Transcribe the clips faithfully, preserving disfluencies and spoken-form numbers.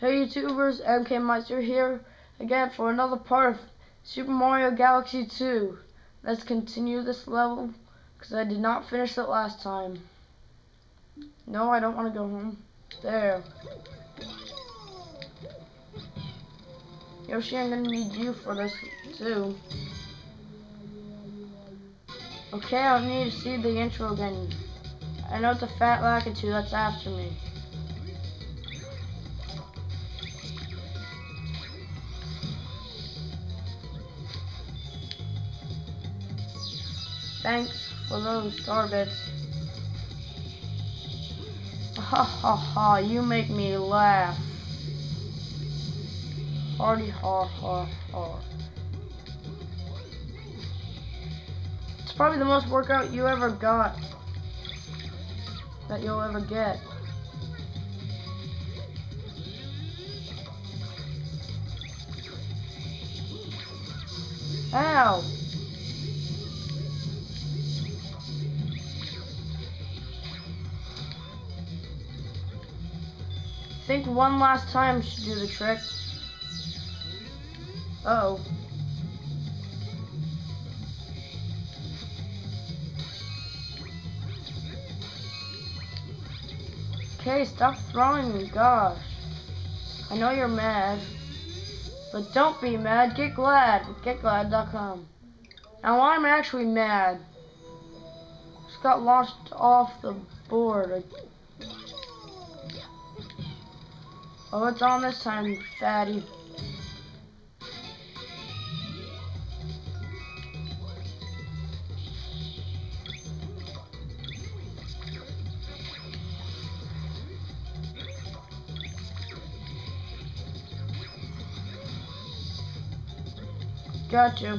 Hey YouTubers, M K Meister here again for another part of Super Mario Galaxy two. Let's continue this level because I did not finish it last time. No, I don't want to go home. There. Yoshi, I'm going to need you for this too. Okay, I don't need to see the intro again. I know it's a fat Lakitu that's after me. Thanks for those star bits. Ha ha ha, you make me laugh. Hardy ha ha ha. It's probably the most workout you ever got. That you'll ever get. Ow! I think one last time should do the trick. Uh oh. Okay, stop throwing me, gosh. I know you're mad. But don't be mad, get glad. get glad dot com. Now I'm actually mad. Just got launched off the board. Oh, it's on this time, fatty. Gotcha.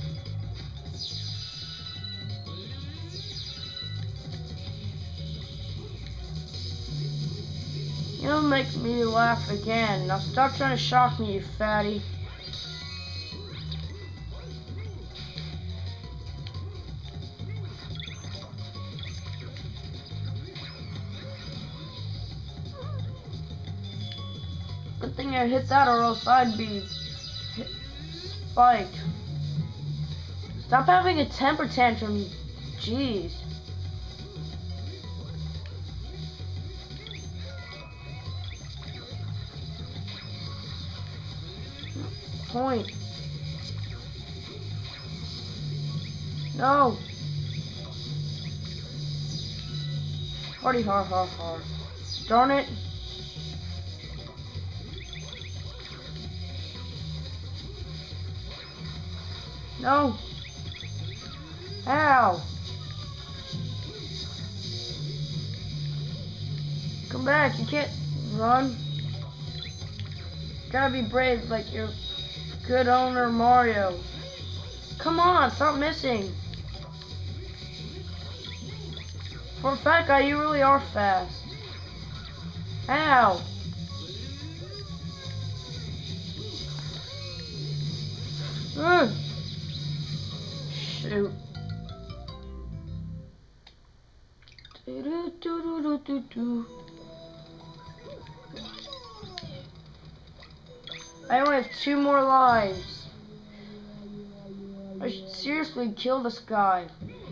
You'll make me laugh again. Now stop trying to shock me, you fatty. Good thing I hit that or else I'd be hit, spiked. Stop having a temper tantrum. Jeez. Point. No. Hardy har har har. Darn it. No. Ow. Come back. You can't run. Gotta be brave like your good owner Mario. Come on, stop missing. For a fat guy, you really are fast. Ow. Ugh. Shoot. Do do do do do do. I only have two more lives. I should seriously kill this guy.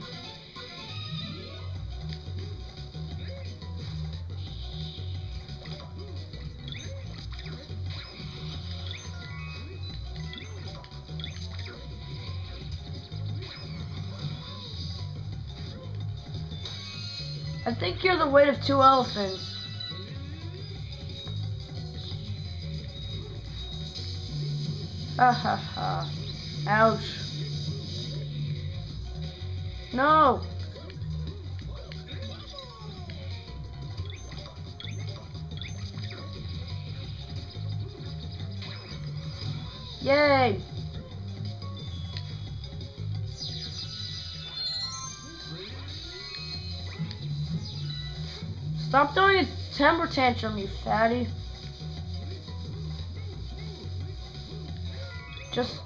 I think you're the weight of two elephants. Ha ha ha. Ouch. No. Yay. Stop throwing a temper tantrum, you fatty. Just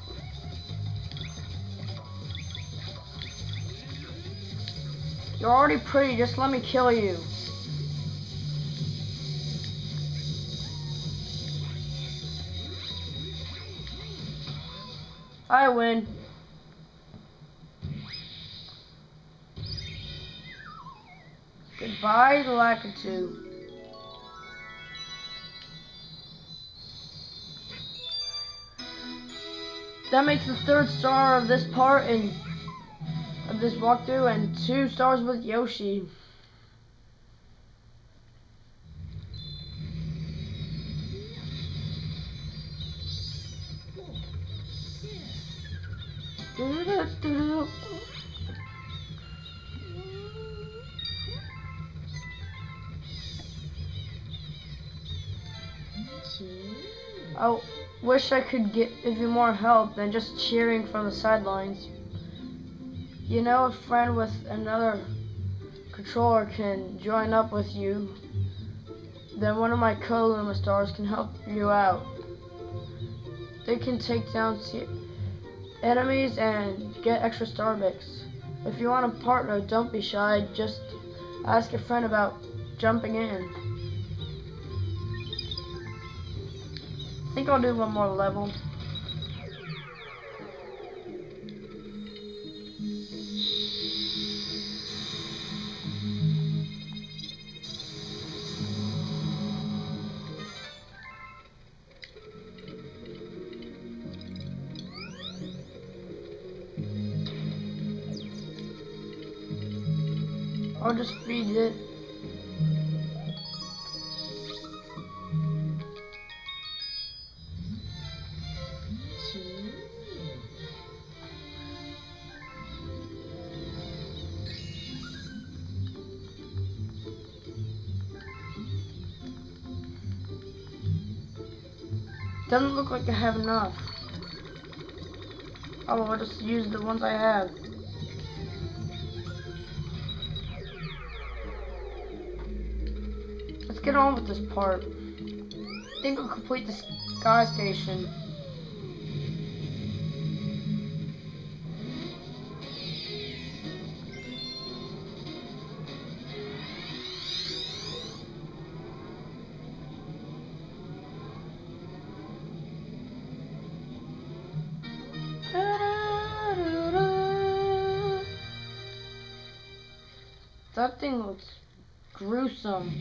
You're already pretty, just let me kill you. I win. Goodbye, Lakitu. That makes the third star of this part and of this walkthrough, and two stars with Yoshi. I wish I could give you more help than just cheering from the sidelines. You know, a friend with another controller can join up with you. Then one of my co-Luma stars can help you out. They can take down enemies and get extra star bits. If you want a partner, don't be shy. Just ask your friend about jumping in. I think I'll do one more level. I'll just feed it. Doesn't look like I have enough. Oh, I'll just use the ones I have. Let's get on with this part. I think I'll complete the Sky Station. That thing looks gruesome.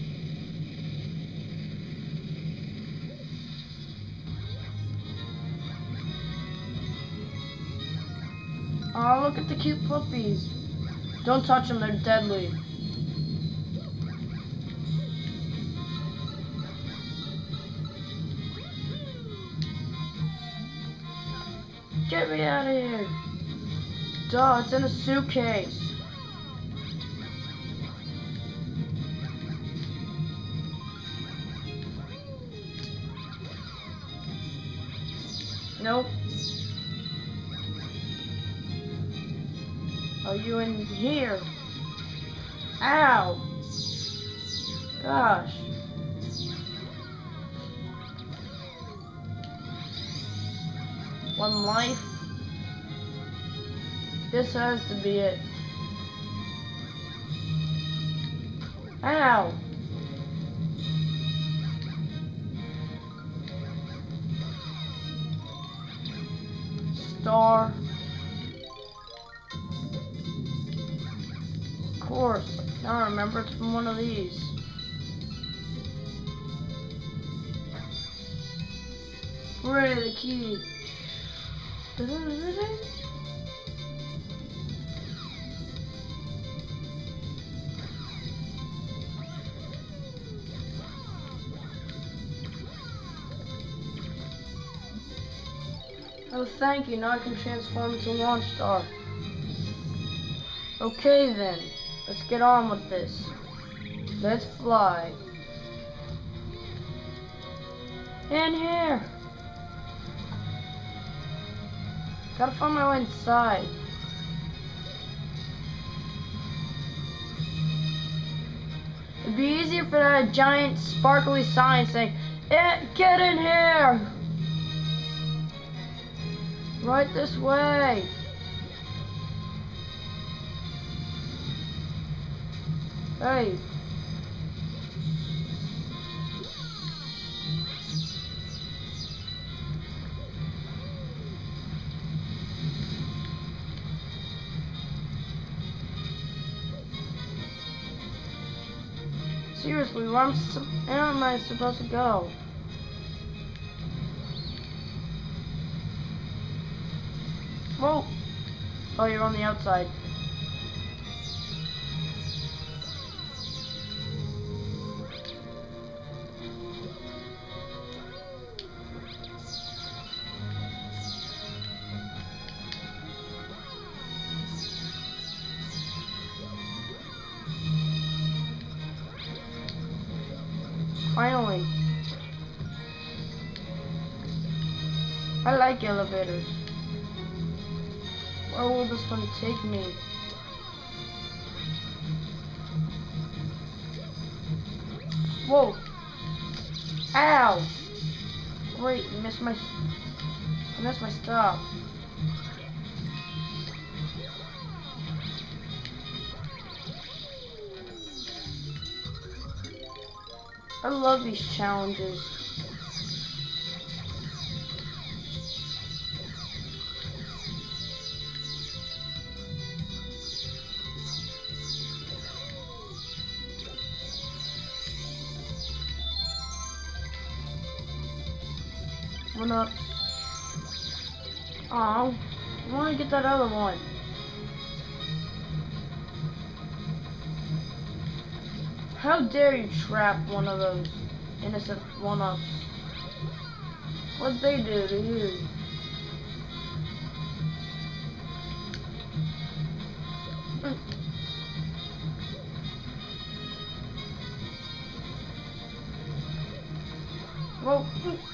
Oh, look at the cute puppies. Don't touch them, they're deadly. Get me out of here. Duh, it's in a suitcase. Nope. Are you in here? Ow! Gosh. One life. This has to be it. Ow! Star. Of course. Now I remember it's from one of these. Hooray, the key. Oh, thank you. Now I can transform into Launch Star. Okay then, let's get on with this. Let's fly. In here. Gotta find my way inside. It'd be easier if it had a giant sparkly sign saying, eh, get in here! Right this way. Hey. Seriously, where am, where am I supposed to go? Whoa! Oh, you're on the outside. Finally. I like elevators. Where will this one take me? Whoa! Ow! Wait, I missed my... I missed my stop. I love these challenges. One up. Oh, I want to get that other one. How dare you trap one of those innocent one-ups? What'd they do to you? Whoa.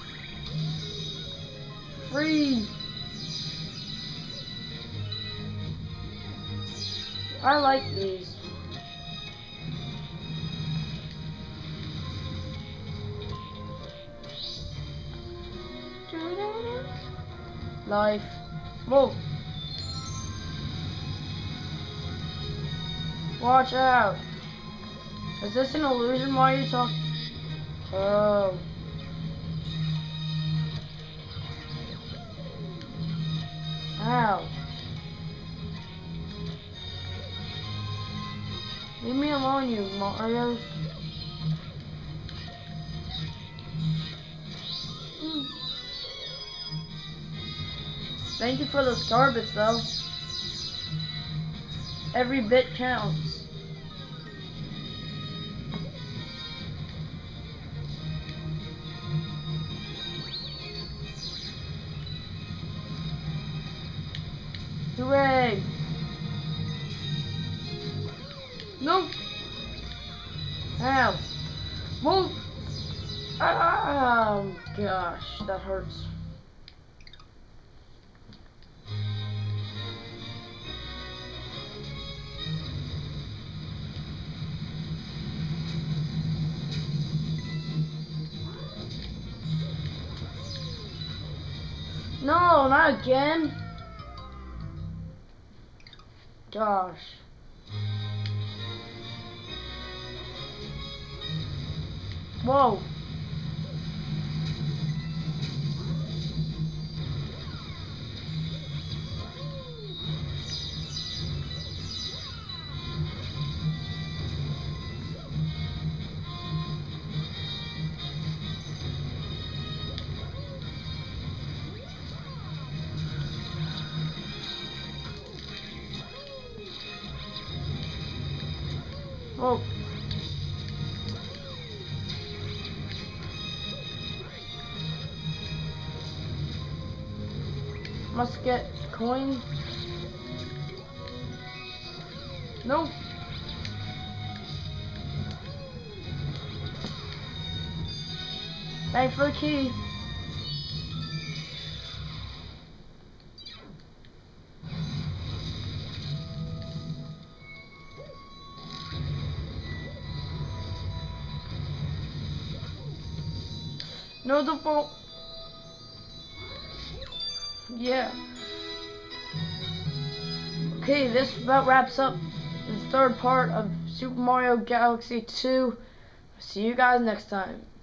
Free. I like these. Life. Whoa. Watch out. Is this an illusion? Why are you talking? Oh. Ow. Leave me alone, you Marios. Mm. Thank you for the star bits, though. Every bit counts. Hooray! No! Ow! Whoa! Oh gosh, that hurts. No, not again. Gosh. Whoa. Whoa. Must get coin. Nope. Thanks for the key. No default. Yeah. Okay, this about wraps up the third part of Super Mario Galaxy two. See you guys next time.